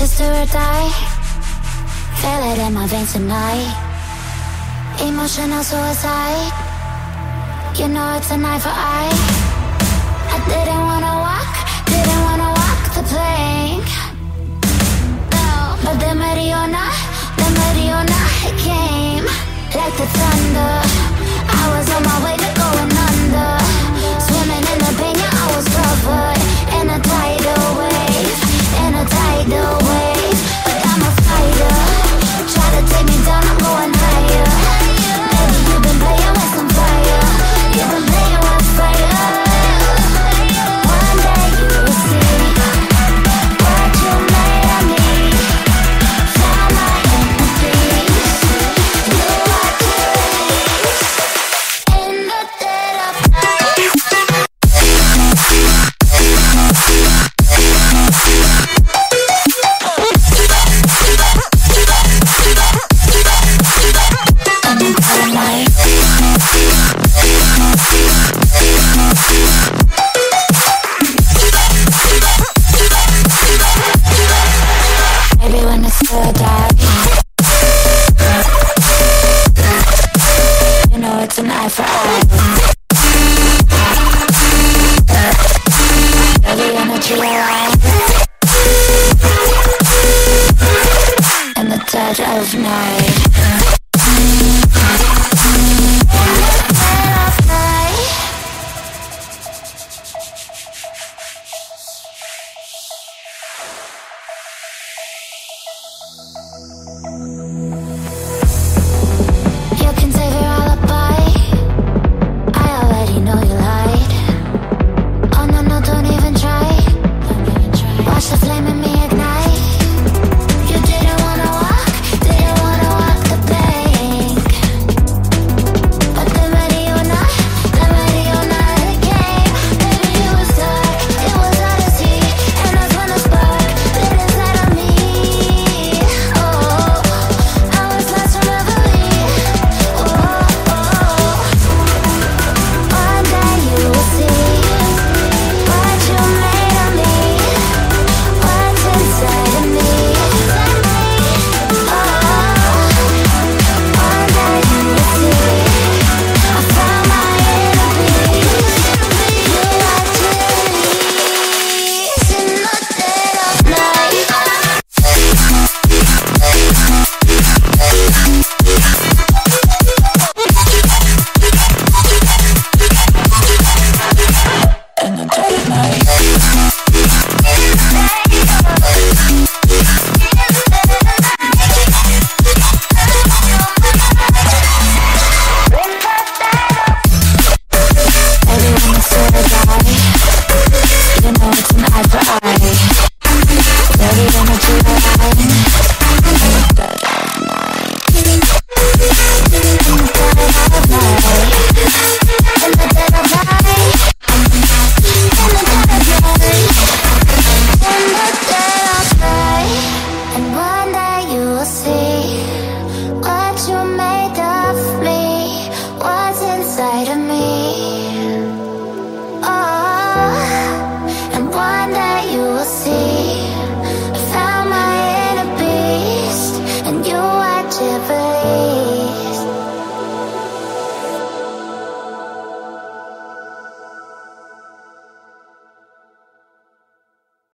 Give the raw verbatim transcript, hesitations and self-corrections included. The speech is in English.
Just do or die. Feel it in my veins tonight. Emotional suicide. You know it's an eye for eye. I didn't wanna walk, didn't wanna walk the plank. No, but the Mariona, the Mariona, it came like the thunder. I was on my way